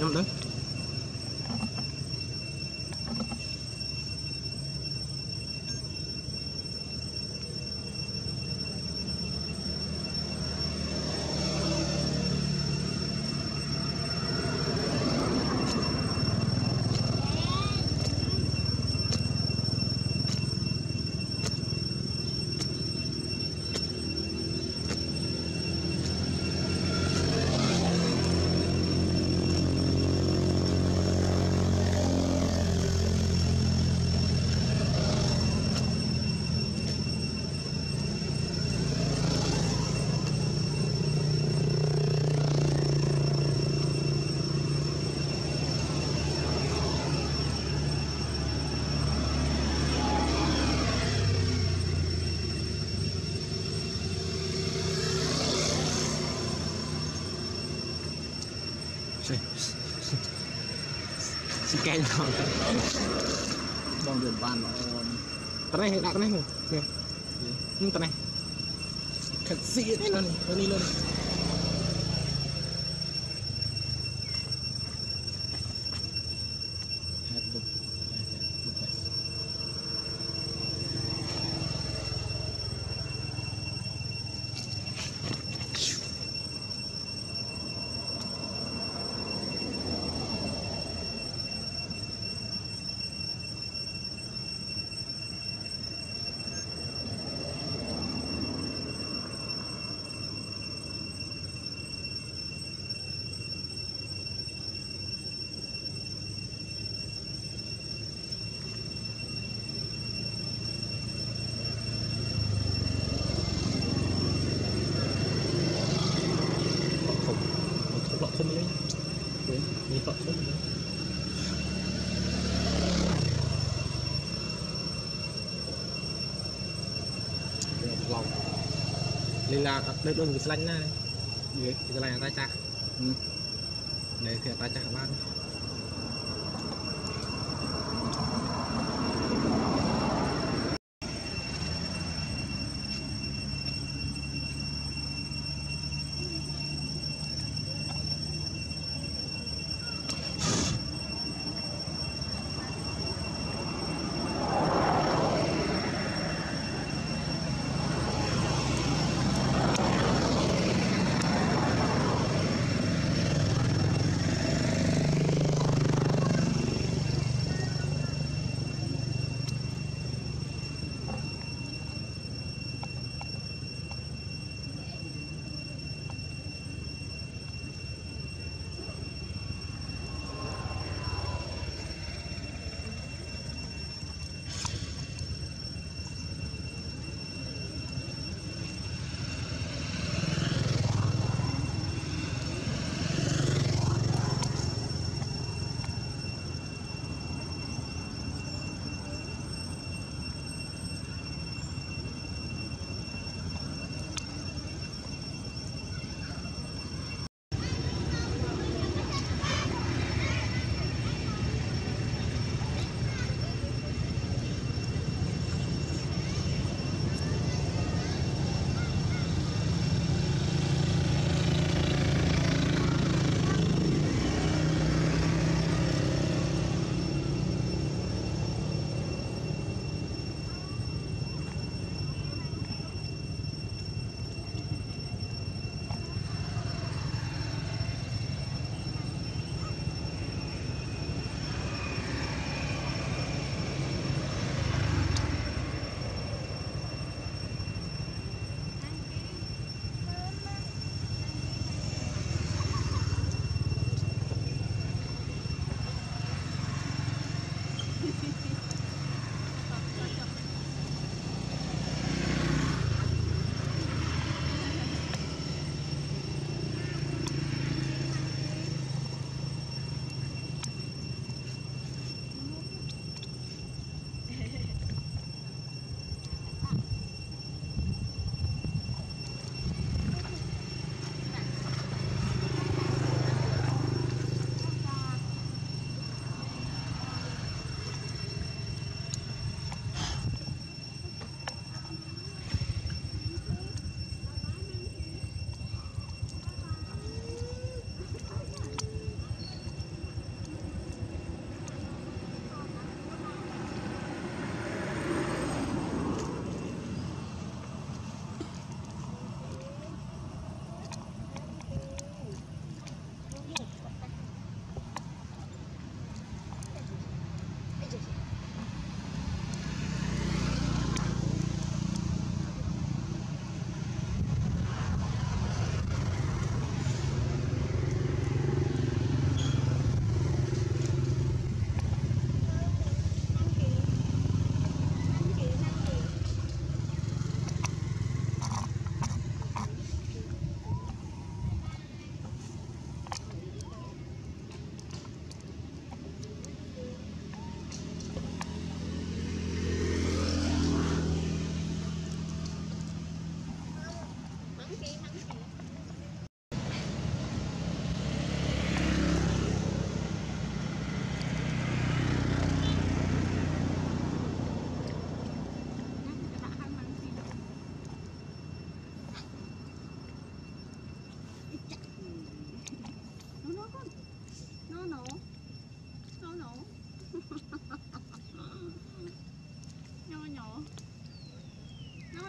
nhắm đứng scan không bong đường van cái này đặt cái này nè cái này thật xịn luôn đi luôn không lên đi phật không lòng nên là đây luôn cái slanh này cái slanh tay chặt để khi tay chặt ban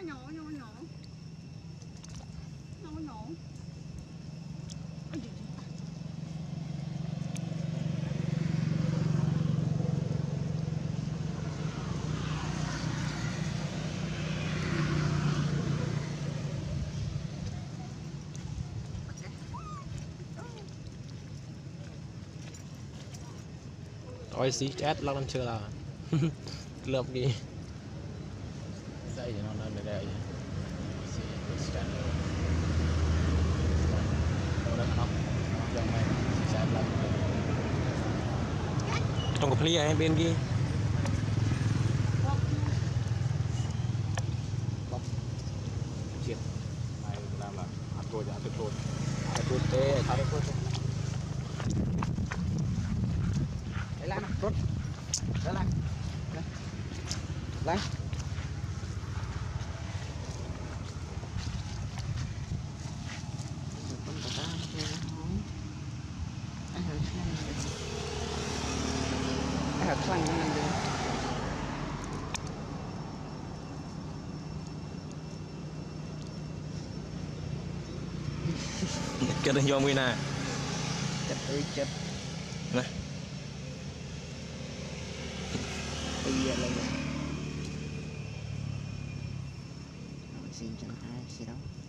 Ôi xí chết lâu năm chưa là lượm đi đây nó lên đây trong cái plia hay bên kia chết này làm là ăn tôi tê đấy lan rút đó lan lan hạt xanh nó lên cái này do người nào chật ơi chật này bây giờ lên xin chẳng ai gì đâu